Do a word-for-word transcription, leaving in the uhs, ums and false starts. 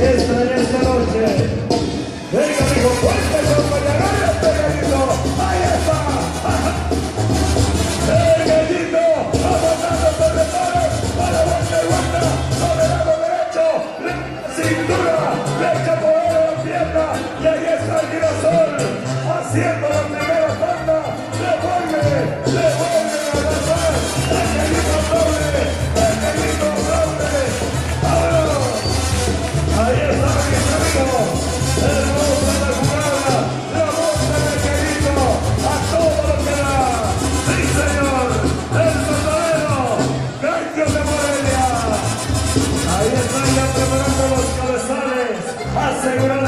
esta en esta noche. Venga, amigo, fuerte, compañero, este gallito. Ahí está. El gallito, aguantando por el palo, para vuelta y vuelta, sobre el lado derecho, la cintura, le echa poder a la pierna, y ahí está el girasol, haciendo la primera tanda, le vuelve, le vuelve a lanzar, el gallito doble, el gallito doble. ¡Vámonos! Ahí está mis amigos, hermosa la jugada, la boca del gallito, a todo lo que da. ¡Sí, señor! ¡El verdadero Gallo de Morelia! Ahí están ya preparando los cabezales, asegurando